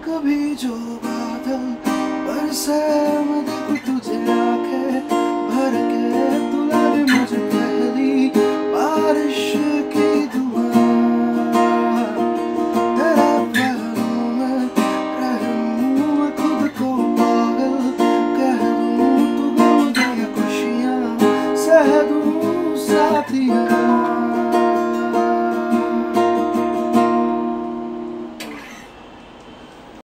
कभी जो बादल बरसे मैं देखूं तुझे आंखें भर के, तू लगे मुझे पहली बारिश की दुआ। तेरे पहलू में रहूं मैं खुद को पागल कह दूं, तू गम दे खुशियां सह दूं साथिया।